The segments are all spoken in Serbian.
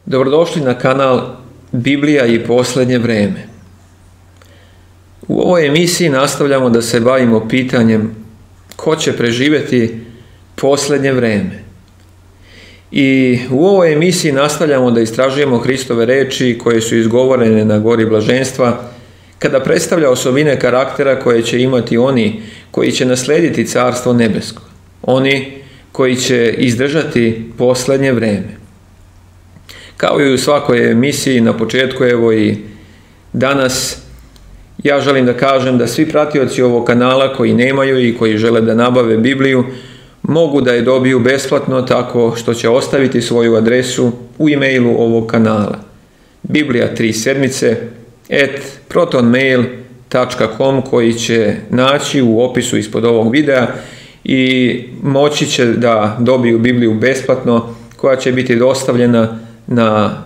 Dobrodošli na kanal Biblija i posljednje vrijeme. U ovoj emisiji nastavljamo da se bavimo pitanjem ko će preživjeti posljednje vrijeme. I u ovoj emisiji nastavljamo da istražujemo Hristove reči koje su izgovorene na gori blaženstva, kada predstavlja osobine karaktera koje će imati oni koji će naslijediti Carstvo nebesko, oni koji će izdržati posljednje vrijeme. Kao i u svakoj emisiji, na početku evo i danas, ja želim da kažem da svi pratioci ovog kanala koji nemaju i koji žele da nabave Bibliju, mogu da je dobiju besplatno tako što će ostaviti svoju adresu u e-mailu ovog kanala. biblija3sedmice@protonmail.com koji će naći u opisu ispod ovog videa i moći će da dobiju Bibliju besplatno koja će biti dostavljena na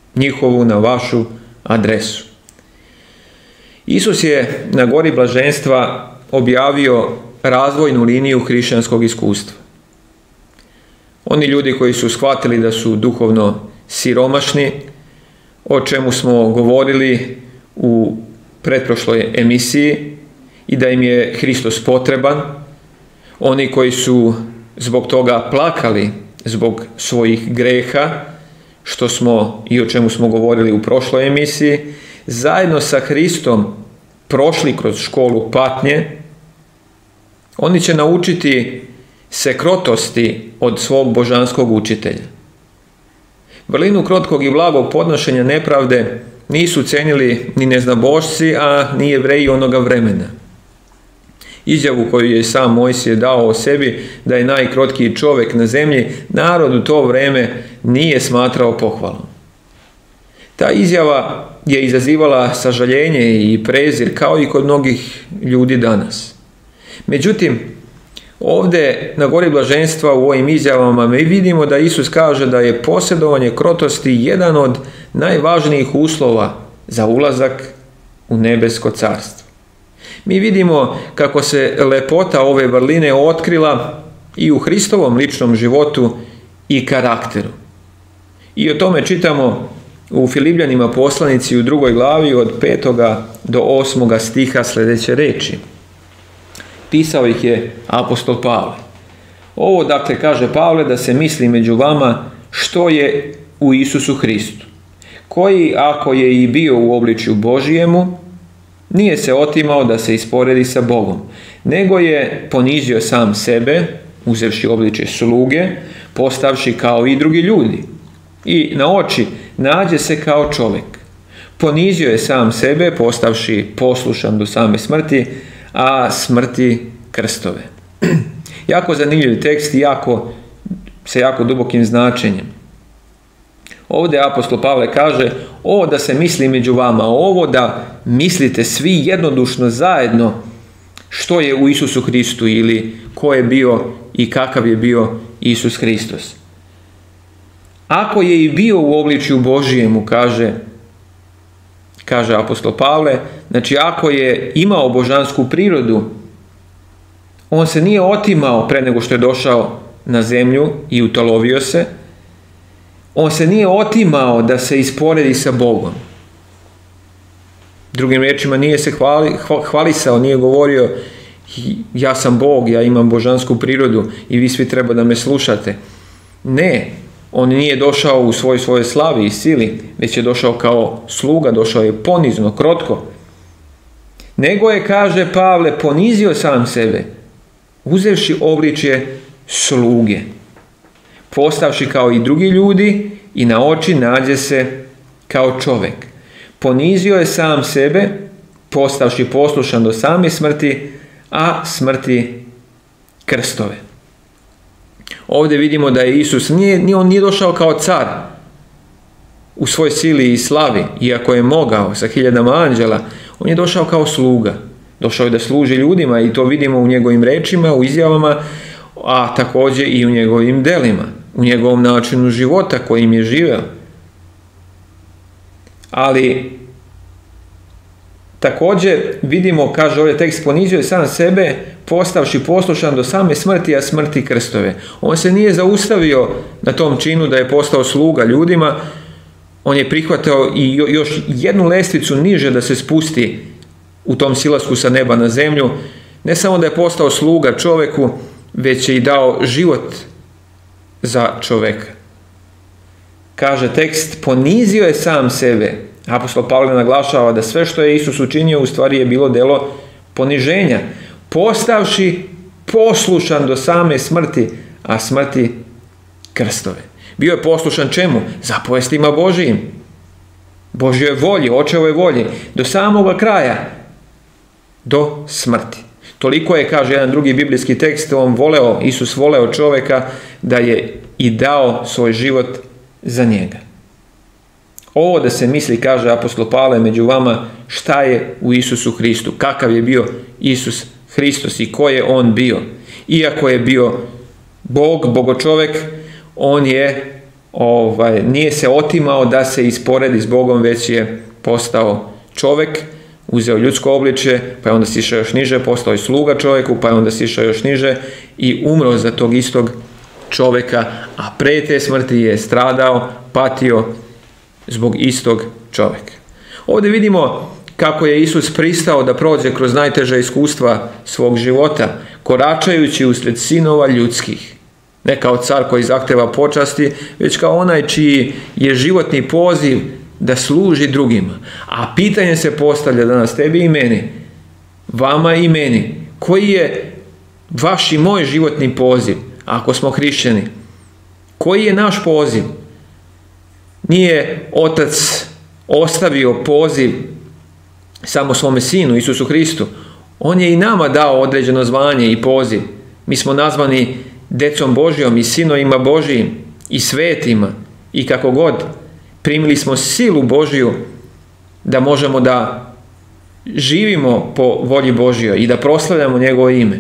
vašu adresu. Isus je na gori blaženstva objavio razvojnu liniju hrišćanskog iskustva. Oni ljudi koji su shvatili da su duhovno siromašni, o čemu smo govorili u pretprošloj emisiji, i da im je Hristos potreban, oni koji su zbog toga plakali zbog svojih greha, što smo i o čemu smo govorili u prošloj emisiji, zajedno sa Hristom prošli kroz školu patnje, oni će naučiti se krotosti od svog božanskog učitelja. Vrlinu krotkog i blagog podnošenja nepravde nisu cenili ni neznabošci, a ni Jevreji onoga vremena. Izjavu koju je sam Mojsije dao o sebi, da je najkrotkiji čovjek na zemlji, narod u to vrijeme nije smatrao pohvalom. Ta izjava je izazivala sažaljenje i prezir kao i kod mnogih ljudi danas. Međutim, ovdje na gori blaženstva u ovim izjavama mi vidimo da Isus kaže da je posjedovanje krotosti jedan od najvažnijih uslova za ulazak u nebesko carstvo. Mi vidimo kako se lepota ove vrline otkrila i u Hristovom ličnom životu i karakteru. I o tome čitamo u Filipljanima poslanici u 2. glavi od 5. do 8. stiha sljedeće reči. Pisao ih je apostol Pavle. Ovo dakle kaže Pavle da se misli među vama što je u Isusu Hristu, koji ako je i bio u obličju Božijemu, nije se otimao da se isporedi sa Bogom, nego je ponizio sam sebe, uzevši obličje sluge, postavši kao i drugi ljudi. I na oči nađe se kao čovjek. Ponizio je sam sebe, postavši poslušan do same smrti, a smrti krstove. Jako zanimljiv tekst i sa jako dubokim značenjem. Ovdje apostol Pavle kaže, ovo da se misli među vama, ovo da mislite svi jednodušno zajedno što je u Isusu Hristu ili ko je bio i kakav je bio Isus Hristos. Ako je i bio u obličju Božijemu, kaže apostol Pavle, znači ako je imao božansku prirodu, on se nije otimao pre nego što je došao na zemlju i utolovio se, on se nije otimao da se isporedi sa Bogom. Drugim riječima, nije se hvalisao, nije govorio ja sam Bog, ja imam božansku prirodu i vi svi treba da me slušate. Ne, on nije došao u svojoj slavi i sili, već je došao kao sluga, došao je ponizno, krotko. Nego je, kaže Pavle, ponizio sam sebe, uzevši obličje sluge, postavši kao i drugi ljudi i na oči nađe se kao čovjek. Ponizio je sam sebe, postavši poslušan do same smrti, a smrti krstove. Ovdje vidimo da je Isus, on nije došao kao car u svoj sili i slavi, iako je mogao sa 1000 anđela, on je došao kao sluga. Došao je da služi ljudima i to vidimo u njegovim rečima, u izjavama, a također i u njegovim delima, u njegovom načinu života kojim je živeo. Ali također vidimo, kaže ovaj tekst, ponizio je sam sebe, postavši poslušan do same smrti, a smrti krstove. On se nije zaustavio na tom činu da je postao sluga ljudima, On je prihvatao i još jednu lestvicu niže da se spusti u tom silasku sa neba na zemlju. Ne samo da je postao sluga čoveku, već je i dao život za čoveka. Kaže tekst, ponizio je sam sebe. Apostol Pavle naglašava da sve što je Isus učinio u stvari je bilo delo poniženja, postavši poslušan do same smrti, a smrti krstove. Bio je poslušan čemu? Zapovestima Božijim, Božjoj volji, Očevoj volji, do samoga kraja, do smrti. Toliko je, kaže jedan drugi biblijski tekst, Isus voleo čovjeka da je i dao svoj život za njega. Ovo da se misli, kaže apostol Pavle, među vama, šta je u Isusu Hristu, kakav je bio Isus Hristos i ko je on bio. Iako je bio Bog, bogočovek, on nije se otimao da se isporedi s Bogom, već je postao čovjek, uzeo ljudsko obličje, pa je onda sišao još niže, postao je sluga čovjeku, pa je onda sišao još niže i umro za tog istog čovjeka, a pre te smrti je stradao, patio zbog istog čovjeka. Ovdje vidimo kako je Isus pristao da prođe kroz najteža iskustva svog života, koračajući usred sinova ljudskih. Ne kao car koji zahteva počasti, već kao onaj čiji je životni poziv da služi drugima. A pitanje se postavlja danas tebi i meni, vama i meni, koji je vaš i moj životni poziv, ako smo hrišćani? Koji je naš poziv? Nije Otac ostavio poziv samo svome Sinu, Isusu Hristu. On je i nama dao određeno zvanje i poziv. Mi smo nazvani decom Božjom i sinovima Božjim i svetima i kako god. Primili smo silu Božju da možemo da živimo po volji Božjoj i da proslavljamo njegovo ime.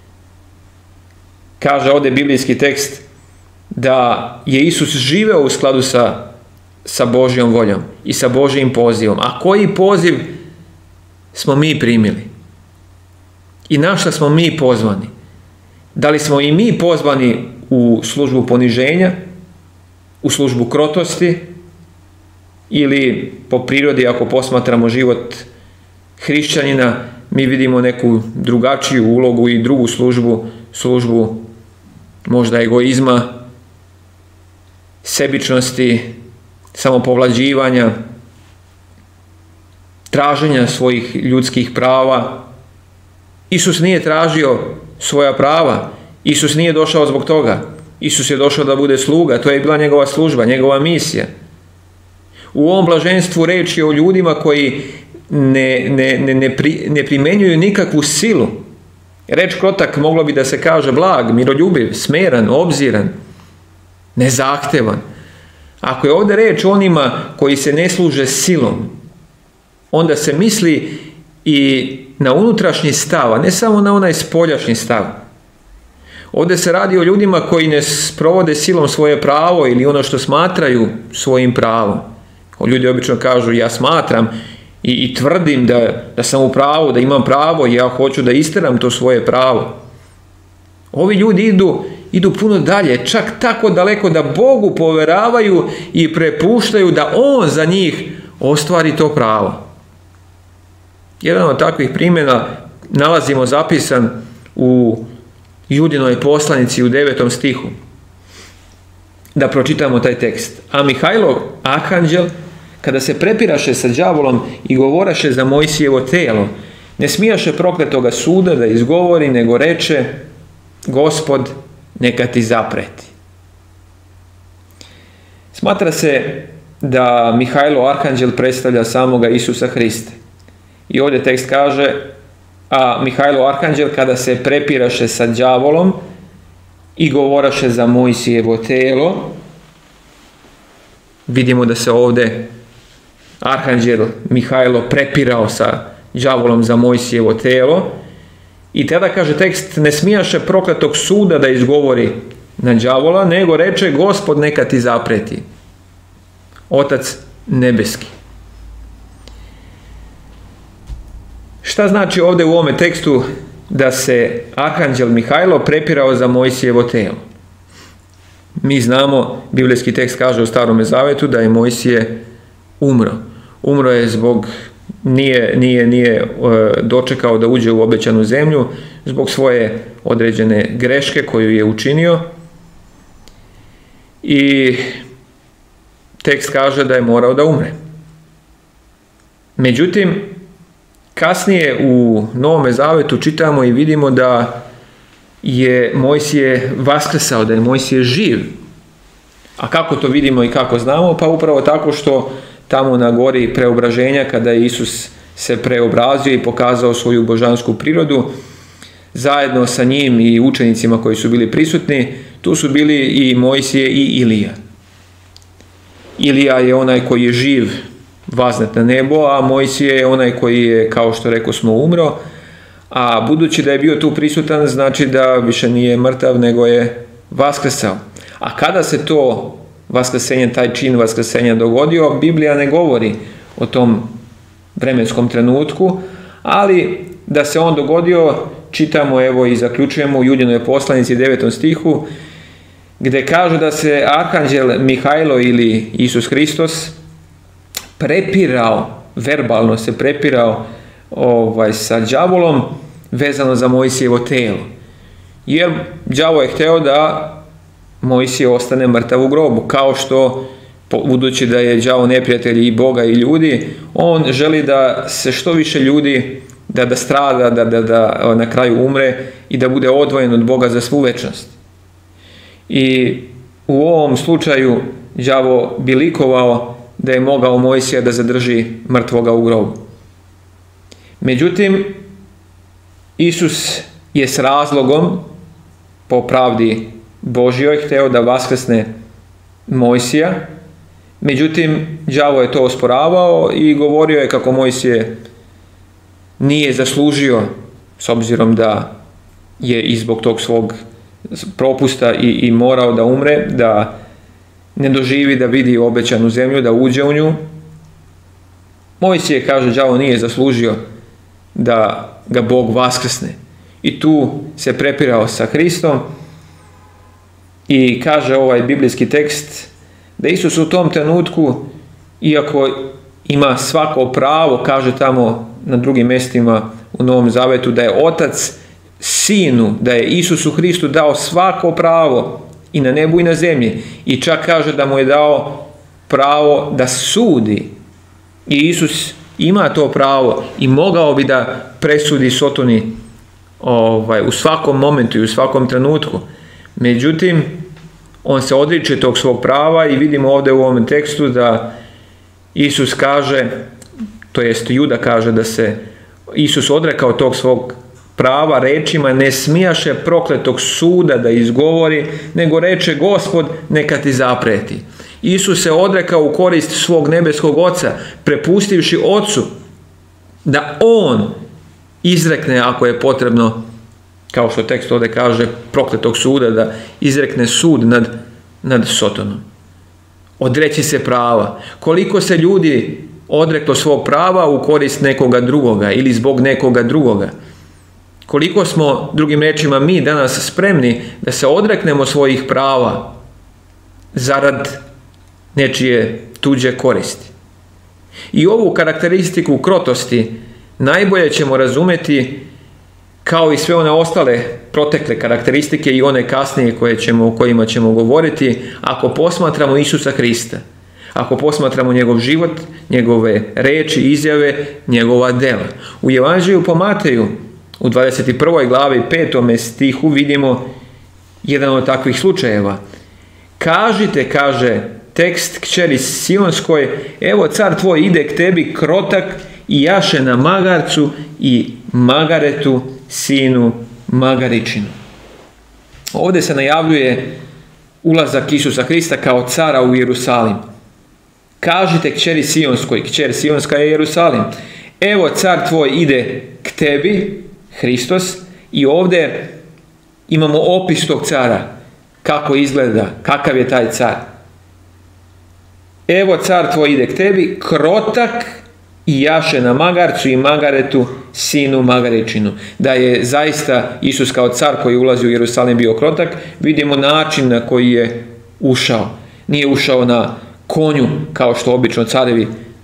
Kaže ovdje biblijski tekst da je Isus živeo u skladu sa Božjom voljom i sa Božjim pozivom. A koji poziv smo mi primili? I na šta smo mi pozvani? Da li smo i mi pozvani u službu poniženja, u službu krotosti, ili po prirodi, ako posmatramo život hrišćanina, mi vidimo neku drugačiju ulogu i drugu službu možda egoizma, sebičnosti, samopovlađivanja, traženja svojih ljudskih prava. Isus nije tražio svoja prava. Isus nije došao zbog toga. Isus je došao da bude sluga. To je bila njegova služba, njegova misija. U ovom blaženstvu reč je o ljudima koji ne primenjuju nikakvu silu. Reč krotak moglo bi da se kaže blag, miroljubiv, smeran, obziran, nezahtevan. Ako je ovdje reč o onima koji se ne služe silom, onda se misli i na unutrašnji stav, a ne samo na onaj spoljašnji stav. Ovdje se radi o ljudima koji ne sprovode silom svoje pravo ili ono što smatraju svojim pravom. Ljudi obično kažu, ja smatram i tvrdim da sam u pravu, da imam pravo i ja hoću da isteram to svoje pravo. Ovi ljudi idu puno dalje, čak tako daleko da Bogu poveravaju i prepuštaju da On za njih ostvari to pravo. Jedan od takvih primjera nalazimo zapisan u Judinoj poslanici u 9. stihu. Da pročitamo taj tekst. A Mihajlo, arhanđel, kada se prepiraše sa đavolom i govoraše za Mojsijevo telo, ne smijaše prokletoga suda da izgovori, nego reče, Gospod neka ti zapreti. Smatra se da Mihajlo arhanđel predstavlja samoga Isusa Hrista. I ovdje tekst kaže, a Mihajlo arhanđel kada se prepiraše sa đavolom i govoraše za Mojsijevo telo, vidimo da se ovdje arhanđel Mihajlo prepirao sa đavolom za Mojsijevo telo i tada kaže tekst, ne smijaše prokletog suda da izgovori na đavola, nego reče, Gospod neka ti zapreti. Otac nebeski. Šta znači ovdje u ovome tekstu da se arhanđel Mihajlo prepirao za Mojsijevo telo? Mi znamo, biblijski tekst kaže u Starome zavetu da je Mojsije umro. Umro je zbog, nije dočekao da uđe u obećanu zemlju zbog svoje određene greške koju je učinio. I tekst kaže da je morao da umre. Međutim, kasnije u Novome Zavetu čitamo i vidimo da je Mojsije vaskrsao, da je Mojsije živ. A kako to vidimo i kako znamo? Pa upravo tako što tamo na gori preobraženja, kada je Isus se preobrazio i pokazao svoju božansku prirodu, zajedno sa njim i učenicima koji su bili prisutni, tu su bili i Mojsije i Ilija. Ilija je onaj koji je živ, vaznet na nebo, a Mojsije je onaj koji je, kao što rekao smo, umro. A budući da je bio tu prisutan, znači da više nije mrtav, nego je vaskrsao. A kada se to vaskrsenje, taj čin vaskrsenja dogodio, Biblija ne govori o tom vremenskom trenutku, ali da se on dogodio, čitamo evo i zaključujemo u Juljinoj poslanici 9. stihu, gdje kaže da se arhanđel Mihajlo ili Isus Hristos prepirao, verbalno se prepirao sa đavolom vezano za Mojsijevo telo. Jer đavo je hteo da Mojsije ostane mrtav u grobu, kao što, budući da je đavo neprijatelj i Boga i ljudi, on želi da se što više ljudi, da strada, da na kraju umre i da bude odvojen od Boga za svu večnost. I u ovom slučaju đavo bi likovao da je mogao Mojsija da zadrži mrtvoga u grobu. Međutim, Isus je s razlogom, po pravdi Božjoj, hteo da vaskrsne Mojsija. Međutim, đavo je to osporavao i govorio je kako Mojsije nije zaslužio, s obzirom da je i zbog tog svog propusta i morao da umre, da ne doživi da vidi obećanu zemlju, da uđe u nju. Mojsije, kaže đavo, nije zaslužio da ga Bog vaskrsne. I tu se prepirao sa Hristom i kaže ovaj biblijski tekst da Isus u tom trenutku, iako ima svako pravo, kaže tamo na drugim mjestima u Novom Zavetu, da je Otac Sinu, da je Isusu Hristu dao svako pravo i na nebu i na zemlji. I čak kaže da mu je dao pravo da sudi. I Isus ima to pravo i mogao bi da presudi Sotoni u svakom momentu i u svakom trenutku. Međutim, on se odriče tog svog prava i vidimo ovdje u ovom tekstu da Isus kaže, to jest Juda kaže da se Isus odrekao tog svog prava rečima: ne smijaše prokletog suda da izgovori, nego reče: Gospod neka ti zapreti. Isus se odrekao u korist svog nebeskog Oca, prepustivši Ocu da on izrekne, ako je potrebno, kao što tekst ovdje kaže, prokletog suda, da izrekne sud nad Sotonom. Odreći se prava. Koliko se ljudi odreklo svog prava u korist nekoga drugoga ili zbog nekoga drugoga. Koliko smo, drugim rečima, mi danas spremni da se odreknemo svojih prava zarad nečije tuđe koristi. I ovu karakteristiku krotosti najbolje ćemo razumjeti, kao i sve one ostale protekle karakteristike i one kasnije o kojima ćemo govoriti, ako posmatramo Isusa Hrista, ako posmatramo njegov život, njegove reči, izjave, njegova dela. U Evanđelju po Mateju, u 21. glavi 5. stihu vidimo jedan od takvih slučajeva. Kažite, kaže tekst, kćeri Sionskoj, evo car tvoj ide k tebi krotak i jaše na magarcu i magaretu, sinu magaričinu. Ovdje se najavljuje ulazak Isusa Hrista kao cara u Jerusalim. Kažite kćeri Sionskoj, kćer Sionska je Jerusalim, evo car tvoj ide k tebi, Hristos, i ovdje imamo opis tog cara, kako izgleda, kakav je taj car. Evo car tvoj ide k tebi, krotak i jaše na magarcu i magaretu, sinu magaričinu. Da je zaista Isus kao car koji ulazi u Jerusalim bio krotak, vidimo način na koji je ušao. Nije ušao na konju, kao što obično carevi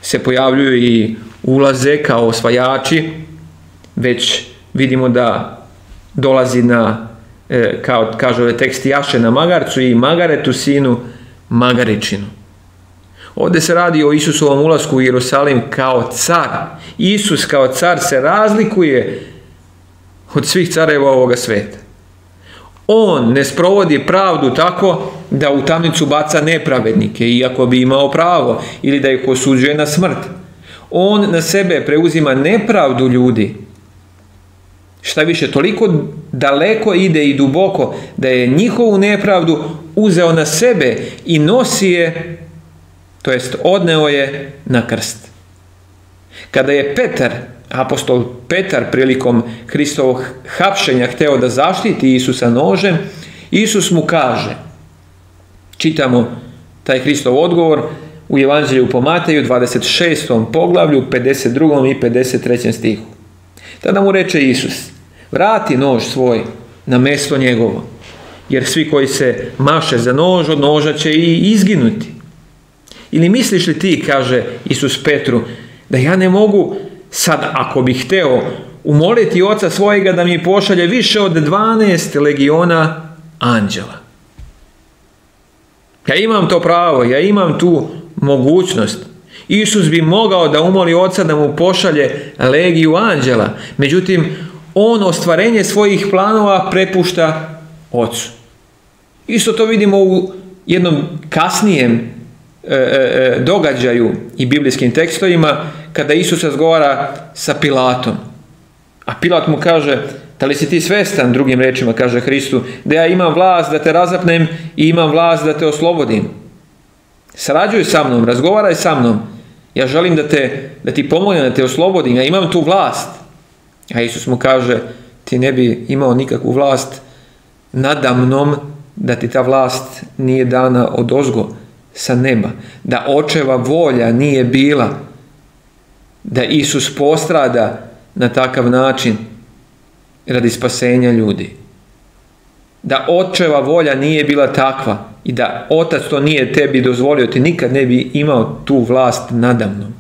se pojavljuju i ulaze kao osvajači, već vidimo da dolazi na, kao kaže ovaj tekst, jaše na magarcu i magaretu sinu magaričinu. Ovdje se radi o Isusovom ulasku u Jerusalim kao car. Isus kao car se razlikuje od svih careva ovoga sveta. On ne sprovodi pravdu tako da u tamnicu baca nepravednike, iako bi imao pravo, ili da ih osuđuje na smrt. On na sebe preuzima nepravdu ljudi. Šta više, toliko daleko ide i duboko da je njihovu nepravdu uzeo na sebe i nosi je, to jest odneo je na krst. Kada je apostol Petar prilikom Hristovog hapšenja hteo da zaštiti Isusa nožem, Isus mu kaže, čitamo taj Hristov odgovor u Evanđelju po Mateju 26. poglavlju 52. i 53. stihu. Tada mu reče Isus, vrati nož svoj na mjesto njegovo, jer svi koji se maše za nož, od noža će i izginuti. Ili misliš li ti, kaže Isus Petru, da ja ne mogu sad, ako bih hteo, umoliti oca svojega da mi pošalje više od 12 legiona anđela? Ja imam to pravo, ja imam tu mogućnost. Isus bi mogao da umoli oca da mu pošalje legiju anđela, međutim, on ostvarenje svojih planova prepušta ocu. Isto to vidimo u jednom kasnijem događaju i biblijskim tekstovima, kada Isus razgovara sa Pilatom. A Pilat mu kaže, da li si ti svestan, drugim rečima kaže Hristu, da ja imam vlast da te razapnem i imam vlast da te oslobodim. Sarađuj sa mnom, razgovaraj sa mnom. Ja želim da ti pomognem, da te oslobodim, ja imam tu vlast. A Isus mu kaže, ti ne bi imao nikakvu vlast nada mnom, da ti ta vlast nije dana odozgo sa neba. Da očeva volja nije bila da Isus postrada na takav način radi spasenja ljudi. Da očeva volja nije bila takva i da otac to nije tebi dozvolio, ti nikad ne bi imao tu vlast nadamnom.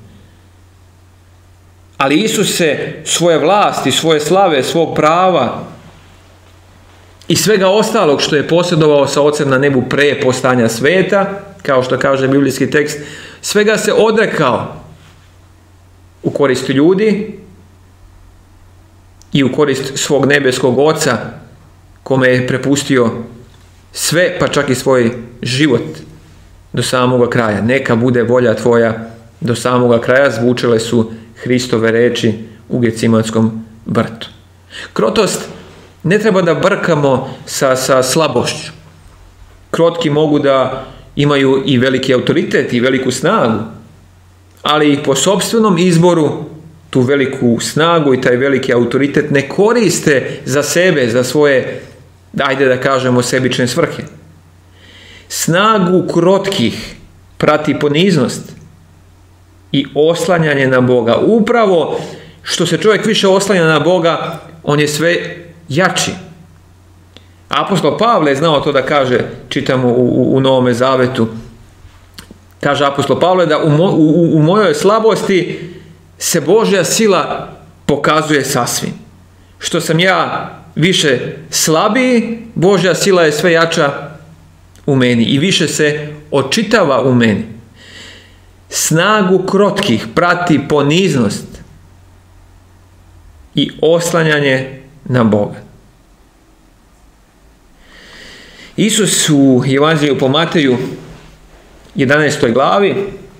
Ali Isus se svoje vlasti, svoje slave, svog prava i svega ostalog što je posjedovao sa ocem na nebu pre postajanja sveta, kao što kaže biblijski tekst, svega se odrekao u korist ljudi i u korist svog nebeskog oca, kome je prepustio sve, pa čak i svoj život do samoga kraja. Neka bude volja tvoja do samoga kraja, zvučale su Hristove reči u Gecimanskom vrtu. Krotost ne treba da brkamo sa slabošću. Krotki mogu da imaju i veliki autoritet i veliku snagu, ali ih po sopstvenom izboru tu veliku snagu i taj veliki autoritet ne koriste za sebe, za svoje, ajde da kažemo, sebične svrhe. Snagu krotkih prati poniznost i oslanjanje na Boga. Upravo što se čovjek više oslanja na Boga, on je sve jači. Apostol Pavle je znao to da kaže, čitamo u Novome Zavetu. Kaže apostol Pavle da u mojoj slabosti se Božja sila pokazuje sasvim. Što sam ja više slabiji, Božja sila je sve jača u meni i više se očitava u meni. Snagu krotkih prati poniznost i oslanjanje na Boga. Isus u Evanđelju po Mateju 11. glavi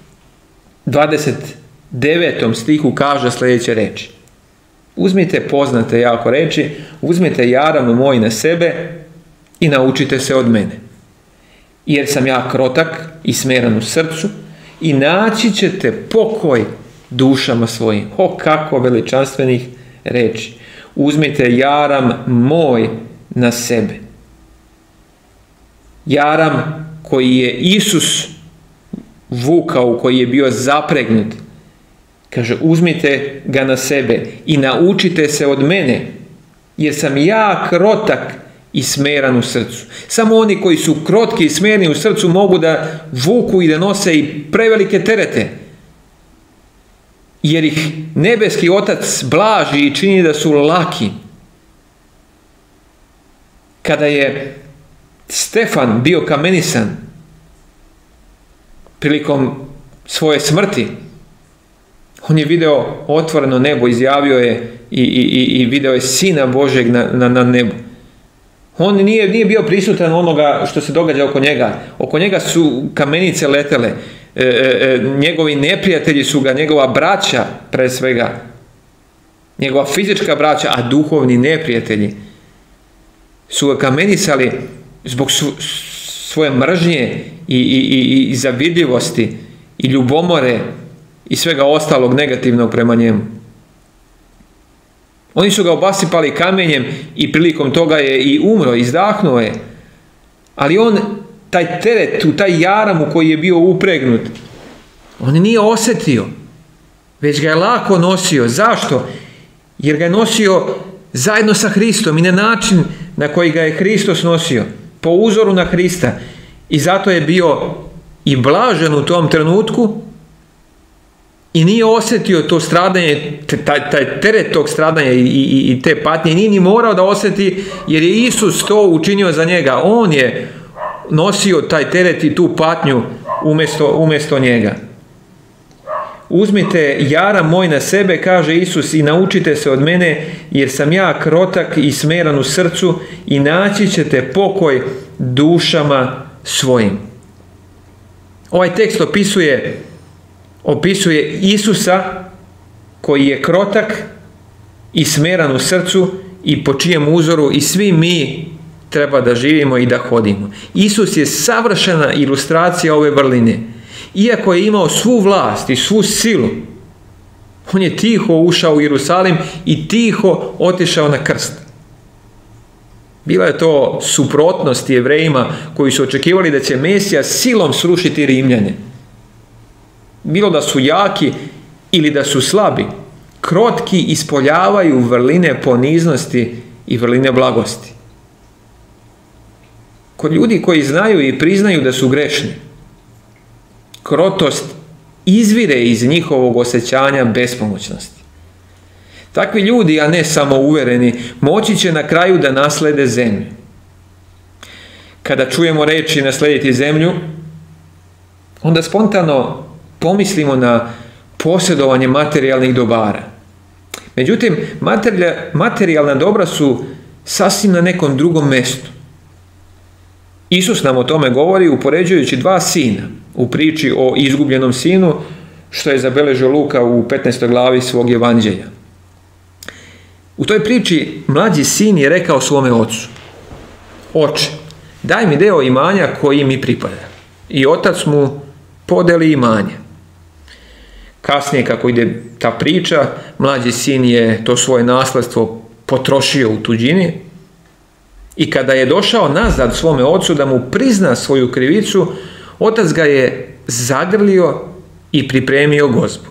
29. stihu kaže sljedeće reči. Uzmite poznate jako reči, uzmite jaram moj na sebe i naučite se od mene. Jer sam ja krotak i smeran u srcu i naći ćete pokoj dušama svojim. O, kako veličanstvenih reči. Uzmite jaram moj na sebe. Jaram koji je Isus vukao, koji je bio zapregnut. Kaže, uzmite ga na sebe i naučite se od mene, jer sam ja krotak i smeran u srcu. Samo oni koji su krotki i smerni u srcu mogu da vuku i da nose i prevelike terete. jer ih nebeski Otac blaži i čini da su laki. Kada je Stefan bio kamenisan prilikom svoje smrti, on je video otvoreno nebo, izjavio je i video je Sina Božeg na nebu. On nije bio prisutan onoga što se događa oko njega. Oko njega su kamenice letele. Njegovi neprijatelji su ga, njegova braća pre svega, njegova fizička braća, a duhovni neprijatelji su ga kamenisali zbog svoje mržnje i zavidljivosti i ljubomore i svega ostalog negativnog prema njemu. Oni su ga obasipali kamenjem i prilikom toga je i umro, izdahnuo je. Ali on taj teret, taj jaram u koji je bio upregnut, on nije osjetio, već ga je lako nosio. Zašto? Jer ga je nosio zajedno sa Hristom i na način na koji ga je Hristos nosio, po uzoru na Hrista. I zato je bio i blažen u tom trenutku i nije osjetio to stradanje, taj teret tog stradanja i te patnje, nije ni morao da osjeti, jer je Isus to učinio za njega. On je nosio taj teret i tu patnju umjesto njega. Uzmite jaram moj na sebe, kaže Isus, i naučite se od mene, jer sam ja krotak i smeran u srcu, i naći ćete pokoj dušama svojim. Ovaj tekst opisuje Isusa koji je krotak i smeran u srcu i po čijem uzoru i svi mi treba da živimo i da hodimo. Isus je savršena ilustracija ove vrline. Iako je imao svu vlast i svu silu, on je tiho ušao u Jerusalim i tiho otišao na krst. Bila je to suprotnost Jevrejima koji su očekivali da će Mesija silom srušiti Rimljane. Bilo da su jaki ili da su slabi, krotki ispoljavaju vrline poniznosti i vrline blagosti. Kod ljudi koji znaju i priznaju da su grešni, krotost izvire iz njihovog osjećanja bespomoćnosti. Takvi ljudi, a ne samo uvereni, moći će na kraju da naslede zemlju. Kada čujemo reči naslediti zemlju, onda spontano pomislimo na posjedovanje materijalnih dobara. Međutim, materijalna dobra su sasvim na nekom drugom mjestu. Isus nam o tome govori upoređujući dva sina u priči o izgubljenom sinu, što je zabeležio Luka u 15. glavi svog evanđelja. U toj priči mlađi sin je rekao svome ocu: Oče, daj mi deo imanja koji mi pripada. I otac mu podeli imanje. Kasnije, kako ide ta priča, mlađi sin je to svoje nasledstvo potrošio u tuđini i kada je došao nazad svome ocu da mu prizna svoju krivicu, otac ga je zagrlio i pripremio gozbu.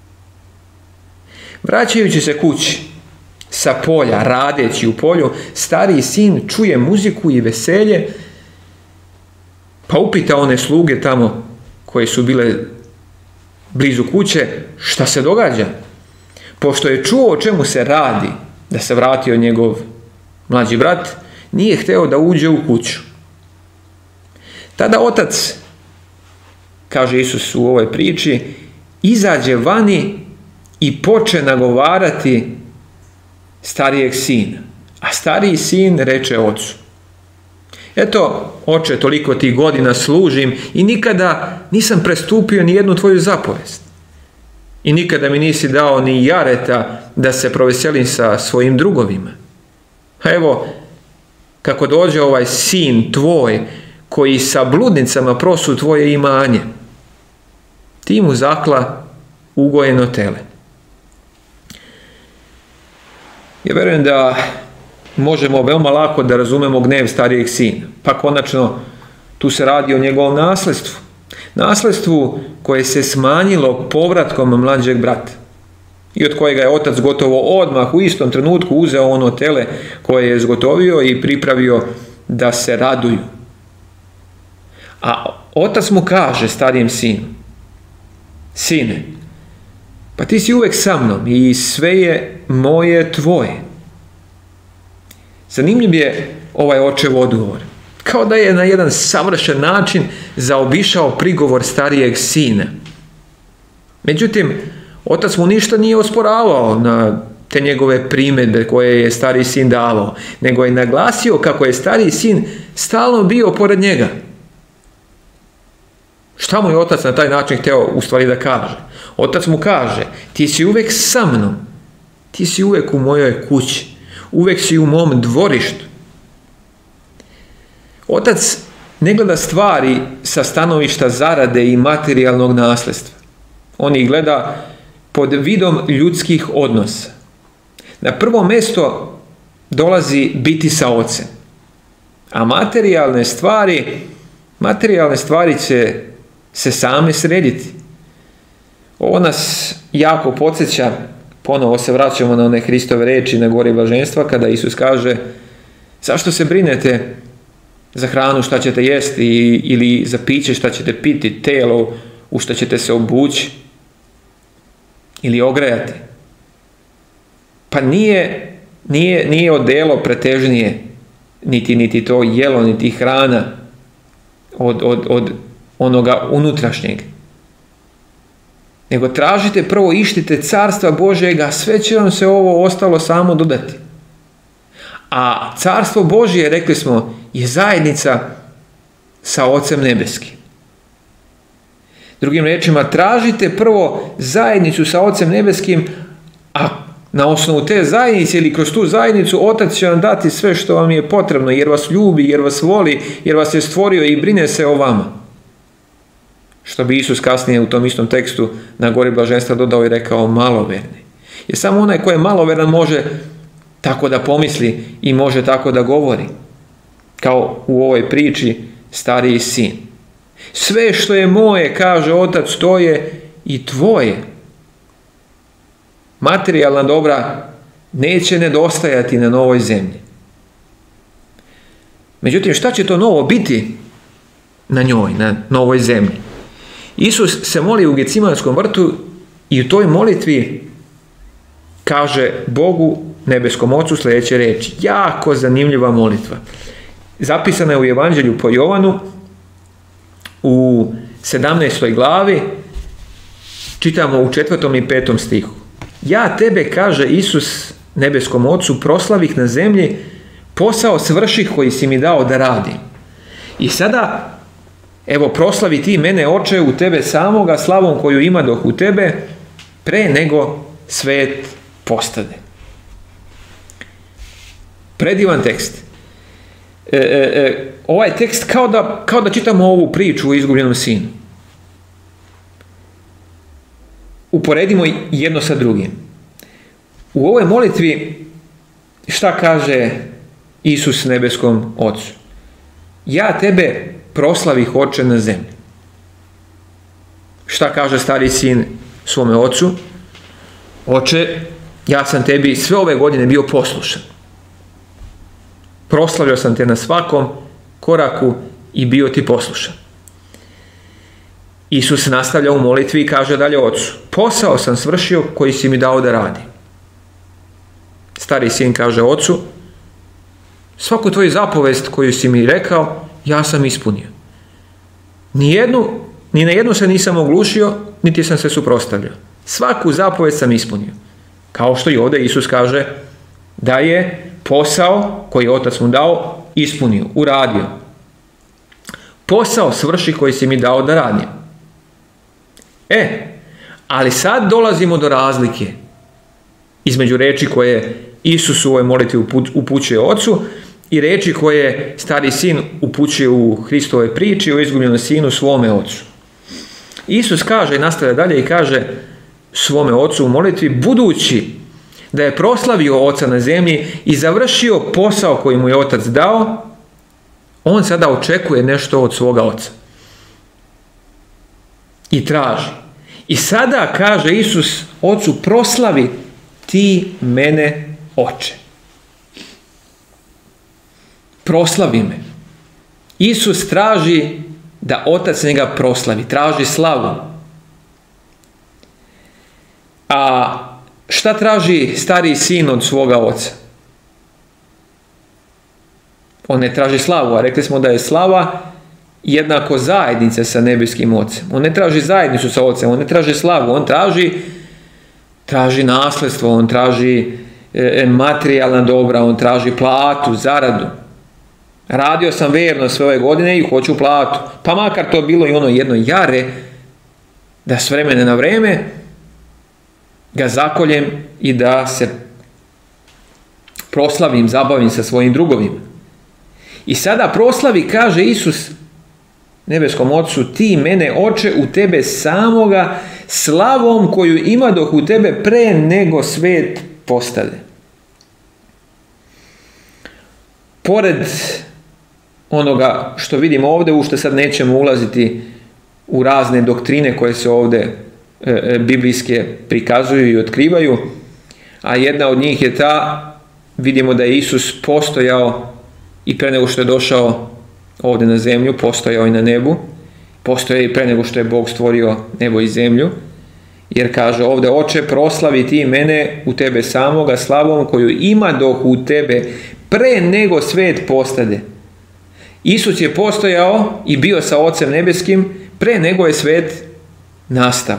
Vraćajući se kući sa polja, radeći u polju, stariji sin čuje muziku i veselje, pa upita one sluge tamo koje su bile blizu kuće šta se događa. Pošto je čuo o čemu se radi, da se vratio njegov mlađi brat, nije hteo da uđe u kuću. Tada otac, kaže Isus u ovoj priči, izađe vani i poče nagovarati starijeg sina. A stariji sin reče ocu: Eto, oče, toliko ti godina služim i nikada nisam prestupio ni jednu tvoju zapovest. I nikada mi nisi dao ni jareta da se proveselim sa svojim drugovima. A evo, kako dođe ovaj sin tvoj koji sa bludnicama prosu tvoje imanje, ti mu zakla ugojeno tele. Ja vjerujem da možemo veoma lako da razumemo gnev starijeg sina. Pa konačno tu se radi o njegovom nasledstvu. Nasledstvu koje se smanjilo povratkom mlađeg brata. I od kojega je otac gotovo odmah u istom trenutku uzeo ono tele koje je zgotovio i pripravio da se raduju. A otac mu kaže starijem sinu: Sine, Pa ti si uvek sa mnom i sve je moje tvoje. Zanimljiv je ovaj očev odgovor. Kao da je na jedan savršen način zaobišao prigovor starijeg sina. Međutim, otac mu ništa nije osporavao na te njegove primjedbe koje je stariji sin davao, nego je naglasio kako je stariji sin stalno bio pored njega. Šta mu je otac na taj način htio u stvari da kaže? Otac mu kaže, ti si uvek sa mnom, ti si uvek u mojoj kući, uvek si u mom dvorištu. Otac ne gleda stvari sa stanovišta zarade i materijalnog nasljedstva. On ih gleda pod vidom ljudskih odnosa. Na prvo mjesto dolazi biti sa ocem. A materijalne stvari će se same srediti. Ovo nas jako podsjeća, ponovo se vraćamo na one Hristove riječi na gori blaženstva, kada Isus kaže, zašto se brinete za hranu šta ćete jesti ili za piće šta ćete piti, telo u što ćete se obući ili ogrejati. Pa nije odelo pretežnije, niti to jelo, niti hrana od onoga unutrašnjeg. Nego tražite prvo, ištite carstva Božjega, sve će vam se ovo ostalo samo dodati. A carstvo Božje, rekli smo, je zajednica sa Ocem nebeskim. Drugim riječima, tražite prvo zajednicu sa Ocem nebeskim, a na osnovu te zajednice ili kroz tu zajednicu Otac će vam dati sve što vam je potrebno, jer vas ljubi, jer vas voli, jer vas je stvorio i brine se o vama. Što bi Isus kasnije u tom istom tekstu na gori blaženstva dodao i rekao maloverni. Jer samo onaj koji je maloveran može tako da pomisli i može tako da govori. Kao u ovoj priči stariji sin. Sve što je moje, kaže Otac, to je i tvoje. Materijalna dobra neće nedostajati na novoj zemlji. Međutim, šta će to novo biti na njoj, na novoj zemlji? Isus se moli u Gecimanskom vrtu i u toj molitvi kaže Bogu, nebeskom Ocu, sljedeće riječi. Jako zanimljiva molitva. Zapisana je u Evanđelju po Jovanu u 17. glavi, čitamo u 4. i 5. stihu. Ja tebe, kaže Isus nebeskom Ocu, proslavih na zemlji, posao svrših koji si mi dao da radim. I sada, evo, proslavi ti mene, Oče, u tebe samoga, slavom koju imadoh u tebe, pre nego svet postade. Predivan tekst. Ovaj tekst kao da čitamo ovu priču o izgubljenom sinu. Uporedimo jedno sa drugim. U ovoj molitvi šta kaže Isus nebeskom Ocu? Ja tebe proslavih, Oče, na zemlji. Šta kaže stari sin svome ocu? Oče, ja sam tebi sve ove godine bio poslušan. Proslavio sam te na svakom koraku i bio ti poslušan. Isus nastavlja u molitvi i kaže dalje Ocu, posao sam svršio koji si mi dao da radim. Stari sin kaže Ocu, svaku tvoju zapovest koju si mi rekao, ja sam ispunio. Ni na jednu se nisam oglušio, niti sam se suprotstavljao. Svaku zapovest sam ispunio. Kao što i ovdje Isus kaže da je posao koji je Otac mu dao ispunio, uradio. Posao svrši koji si mi dao da radim. Ali sad dolazimo do razlike između reči koje Isus u ovoj molitvi upućuje Ocu i reči koje stari sin upućuje u Hristovoj priči o izgubljenom sinu svome Ocu. Isus kaže i nastavlja dalje i kaže svome Ocu u molitvi, budući da je proslavio Oca na zemlji i završio posao koji mu je Otac dao, on sada očekuje nešto od svoga Oca. I traži. I sada kaže Isus Ocu, proslavi ti mene, Oče. Proslavi me. Isus traži da Otac njega proslavi, traži slavu. A šta traži stariji sin od svoga oca? On ne traži slavu, a rekli smo da je slava jednako zajednice sa nebeskim ocem. On ne traži zajednicu sa ocem, on ne traži slavu, on traži nasljedstvo, on traži materijalna dobra, on traži platu, zaradu. Radio sam verno sve ove godine i hoću platu. Pa makar to bilo i ono jedno jare, da s vremena na vreme ga zakoljem i da se proslavim, zabavim sa svojim drugovima. I sada proslavi, kaže Isus nebeskom Ocu, ti mene, Oče, u tebe samoga, slavom koju imadoh u tebe pre nego svet postade. Pored onoga što vidimo ovdje, u što sad nećemo ulaziti u razne doktrine koje se ovdje biblijske prikazuju i otkrivaju, a jedna od njih je ta, vidimo da je Isus postojao i pre nego što je došao ovdje na zemlju, postojao i na nebu, postoje i pre nego što je Bog stvorio nebo i zemlju, jer kaže ovdje, Oče, proslavi ti mene u tebe samoga, slavom koju imadoh u tebe pre nego svet postade. Isus je postojao i bio sa Ocem nebeskim pre nego je svet nastao.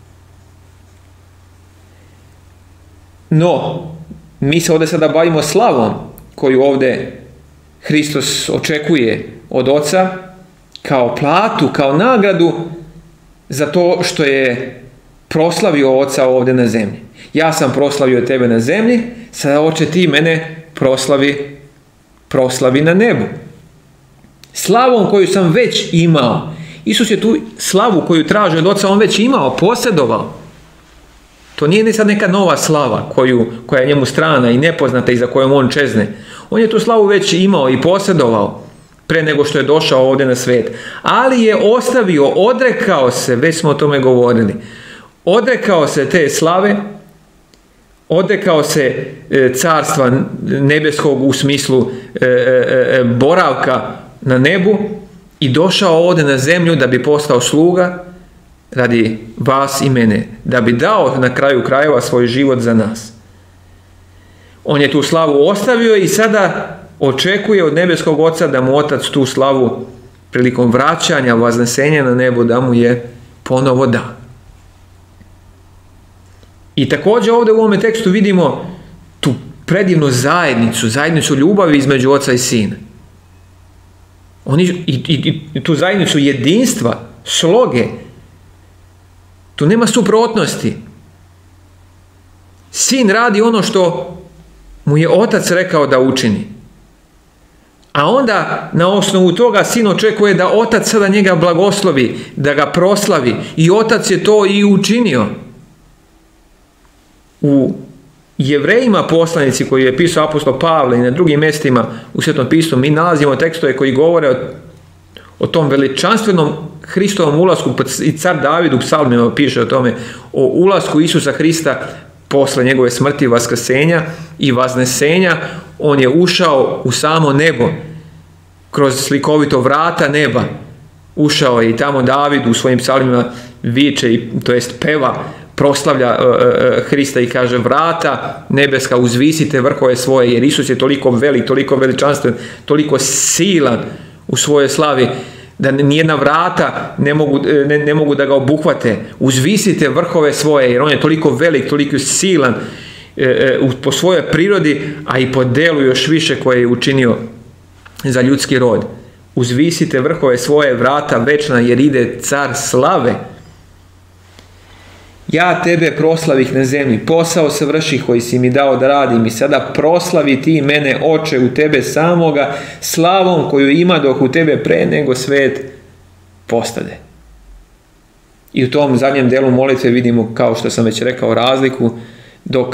No, mi se ovdje sada bavimo slavom koju ovdje Hristos očekuje od Oca kao platu, kao nagradu za to što je proslavio Oca ovdje na zemlji. Ja sam proslavio tebe na zemlji, sada Oče ti mene proslavi na nebu. Slavom koju sam već imao. Isus je tu slavu koju traži od Oca, on već imao, posjedovao. To nije sad neka nova slava koja je njemu strana i nepoznata i za kojom on čezne. On je tu slavu već imao i posjedovao pre nego što je došao ovdje na svijet. Ali je ostavio, odrekao se, već smo o tome govorili, odrekao se te slave, odrekao se carstva nebeskog u smislu boravka na nebu i došao ovdje na zemlju da bi postao sluga radi vas i mene, da bi dao na kraju krajeva svoj život za nas. On je tu slavu ostavio i sada očekuje od nebeskog Oca da mu Otac tu slavu prilikom vraćanja, vaznesenja na nebo, da mu je ponovo da. I također ovdje u ovome tekstu vidimo tu predivnu zajednicu ljubavi između Oca i Sina. I tu zajednicu jedinstva, sloge. Tu nema suprotnosti. Sin radi ono što mu je Otac rekao da učini. A onda na osnovu toga Sin očekuje da Otac sada njega blagoslovi, da ga proslavi. I Otac je to i učinio. U Jevrejima poslanici koji je pisao apostol Pavle i na drugim mjestima u Svetom pismu mi nalazimo tekstove koji govore o tom veličanstvenom Hristovom ulasku, i car David u psalmima piše o tome, o ulasku Isusa Hrista posle njegove smrti, vaskrsenja i vaznesenja. On je ušao u samo nebo kroz slikovito vrata neba. Ušao je i tamo David u svojim psalmima viče, to jest peva, proslavlja Hrista i kaže: vrata nebeska, uzvisite vrhove svoje, jer Isus je toliko velik, toliko veličanstven, toliko silan u svojoj slavi da nijedna vrata ne mogu da ga obuhvate. Uzvisite vrhove svoje, jer on je toliko velik, toliko silan po svojoj prirodi, a i po delu još više koje je učinio za ljudski rod. Uzvisite vrhove svoje, vrata večna, jer ide car slave. Ja tebe proslavih na zemlji, posao savrših koji si mi dao da radim, i sada proslavi ti mene, Oče, u tebe samoga, slavom koju imadoh u tebe pre nego svet postade. I u tom zadnjem delu molitve vidimo, kao što sam već rekao, razliku, dok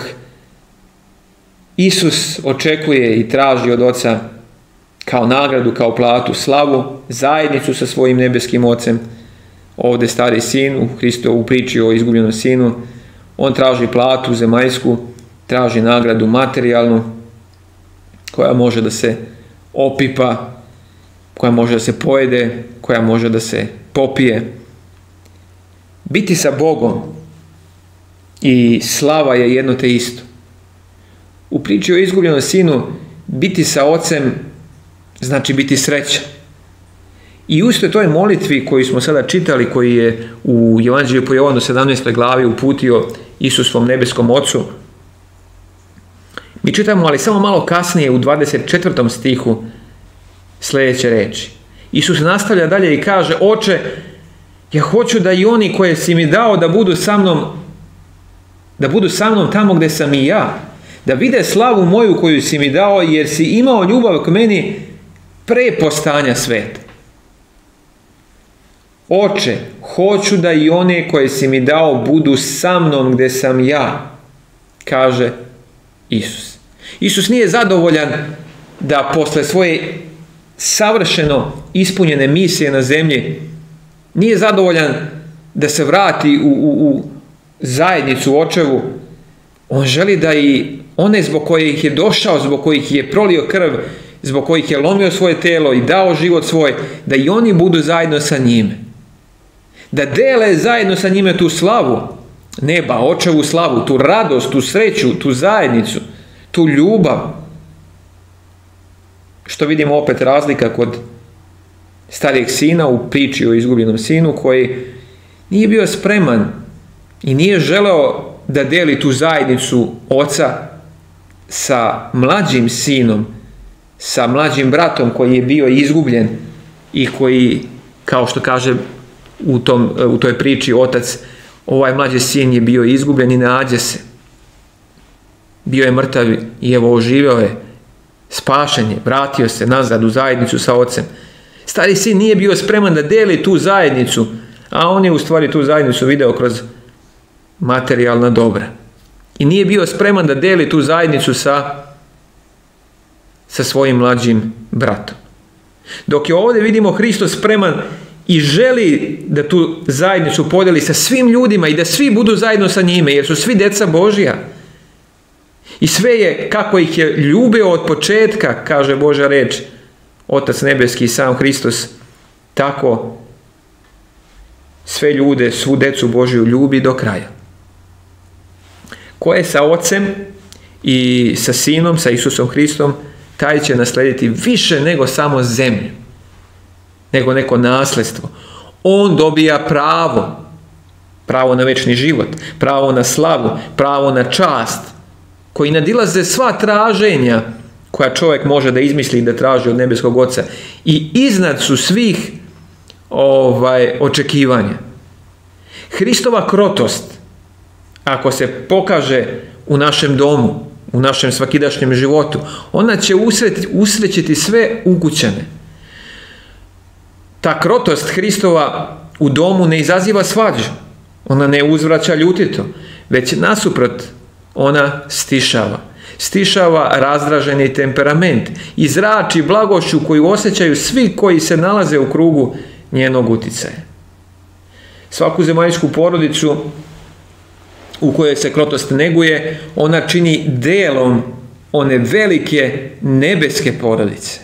Isus očekuje i traži od Oca kao nagradu, kao platu, slavu, zajednicu sa svojim nebeskim Ocem. Ovdje stari sin u priči o izgubljenom sinu, on traži platu zemaljsku, traži nagradu materijalnu, koja može da se opipa, koja može da se pojede, koja može da se popije. Biti sa Bogom i slava je jedno te isto. U priči o izgubljenom sinu biti sa ocem znači biti srećan. I u istoj toj molitvi koju smo sada čitali, koji je u Evanđelju po Jovanu 17. glavi uputio Isus svom nebeskom ocu, mi čitamo, ali samo malo kasnije u 24. stihu sljedeće reči. Isus nastavlja dalje i kaže: Oče, ja hoću da i oni koje si mi dao da budu sa mnom tamo gdje sam i ja, da vide slavu moju koju si mi dao, jer si imao ljubav k meni pre postanja sveta. Oče, hoću da i one koje si mi dao budu sa mnom gdje sam ja, kaže Isus. Isus nije zadovoljan da posle svoje savršeno ispunjene misije na zemlji, nije zadovoljan da se vrati u zajednicu očevu. On želi da i one zbog kojih je došao, zbog kojih je prolio krv, zbog kojih je lomio svoje telo i dao život svoj, da i oni budu zajedno sa njime. Da dele zajedno sa njime tu slavu neba, očevu slavu, tu radost, tu sreću, tu zajednicu, tu ljubav. Što vidimo opet razlika kod starijeg sina u priči o izgubljenom sinu, koji nije bio spreman i nije želeo da deli tu zajednicu oca sa mlađim sinom, sa mlađim bratom koji je bio izgubljen i koji, kao što kaže u toj priči otac, ovaj mlađi sin je bio izgubljen i nađe se. Bio je mrtav i evo oživio je, spašen je, vratio se nazad u zajednicu sa ocem. Stari sin nije bio spreman da deli tu zajednicu, a on je u stvari tu zajednicu video kroz materijalna dobra. I nije bio spreman da deli tu zajednicu sa svojim mlađim bratom. Dok je ovdje vidimo Hristos spreman i želi da tu zajednicu podeli sa svim ljudima i da svi budu zajedno sa njime, jer su svi djeca Božja. I sve je kako ih je ljubio od početka, kaže Božja reč, Otac nebeski i sam Hristos, tako sve ljude, svu djecu Božju ljubi do kraja. Ko je sa Ocem i sa Sinom, sa Isusom Hristom, taj će naslediti više nego samo zemlju, nego neko nasljedstvo. On dobija pravo na večni život, pravo na slavu, pravo na čast, koji nadilaze sva traženja koja čovjek može da izmisli i da traži od nebeskog Oca. I iznad su svih očekivanja. Hristova krotost, ako se pokaže u našem domu, u našem svakidašnjem životu, ona će usrećiti sve ukućane. Ta krotost Hristova u domu ne izaziva svađu, ona ne uzvraća ljutito, već nasuprot ona stišava razdraženi temperament i zrači blagošću koju osjećaju svi koji se nalaze u krugu njenog uticaja. Svaku zemaljsku porodicu u kojoj se krotost neguje, ona čini delom one velike nebeske porodice.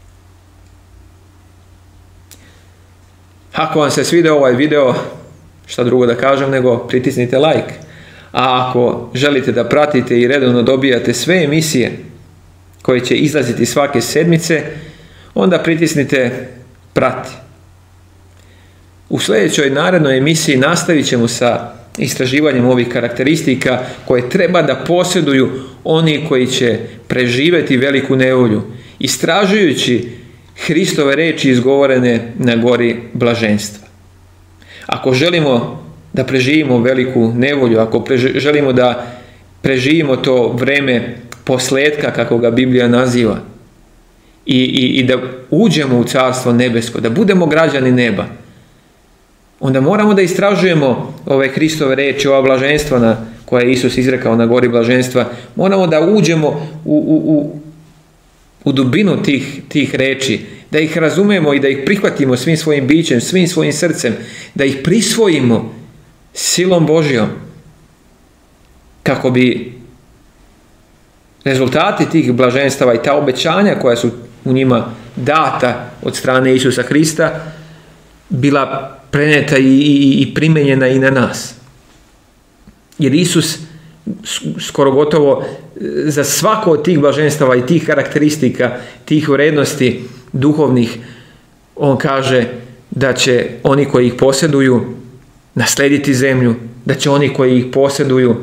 Ako vam se svidio ovaj video, šta drugo da kažem nego pritisnite like. A ako želite da pratite i redovno dobijate sve emisije koje će izlaziti svake sedmice, onda pritisnite prati. U sljedećoj narednoj emisiji nastavit ćemo sa istraživanjem ovih karakteristika koje treba da posjeduju oni koji će preživjeti veliku nevolju, istražujući Hristove reči izgovorene na gori blaženstva. Ako želimo da preživimo veliku nevolju, ako želimo da preživimo to vreme posletka, kako ga Biblija naziva, i da uđemo u Carstvo nebesko, da budemo građani neba, onda moramo da istražujemo ove Hristove reči, ova blaženstva koja je Isus izrekao na gori blaženstva. Moramo da uđemo u dubinu tih reči, da ih razumemo i da ih prihvatimo svim svojim bićem, svim svojim srcem, da ih prisvojimo silom Božjom, kako bi rezultati tih blaženstava i ta obećanja koja su u njima data od strane Isusa Hrista bila preneta i primenjena i na nas. Jer Isus skoro gotovo za svako od tih blaženstava i tih karakteristika, tih vrednosti duhovnih, on kaže da će oni koji ih posjeduju naslediti zemlju, da će oni koji ih posjeduju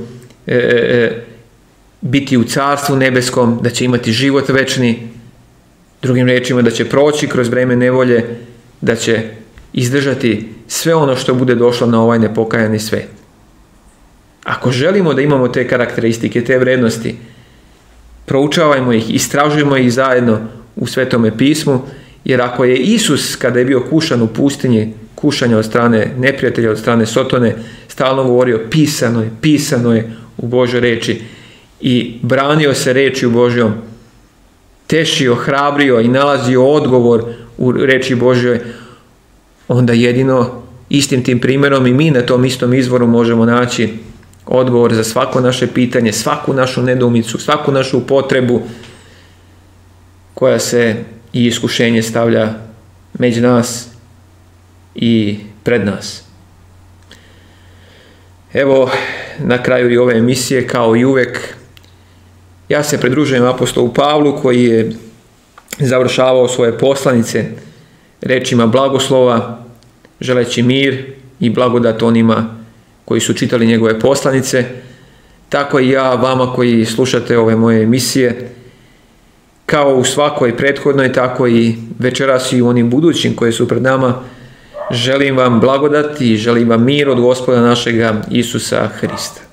biti u carstvu nebeskom, da će imati život večni, drugim riječima da će proći kroz vrijeme nevolje, da će izdržati sve ono što bude došlo na ovaj nepokajani svijet. Ako želimo da imamo te karakteristike, te vrednosti, proučavajmo ih, istražujemo ih zajedno u Svetome pismu, jer ako je Isus, kada je bio kušan u pustinji, kušanja od strane neprijatelja, od strane Sotone, stalno govorio pisano je u Božoj reči i branio se rečju Božjom, tešio, hrabrio i nalazio odgovor u reči Božjoj, onda jedino istim tim primjerom i mi na tom istom izvoru možemo naći odgovor za svako naše pitanje, svaku našu nedoumicu, svaku našu potrebu koja se i iskušenje stavlja među nas i pred nas. Evo, na kraju i ove emisije, kao i uvijek, ja se pridružujem apostolu Pavlu koji je završavao svoje poslanice rečima blagoslova, želeći mir i blagodat onima koji su čitali njegove poslanice. Tako i ja vama koji slušate ove moje emisije, kao u svakoj prethodnoj, tako i večeras i u onim budućim koje su pred nama, želim vam blagodat i želim vam mir od Gospoda našega Isusa Hrista.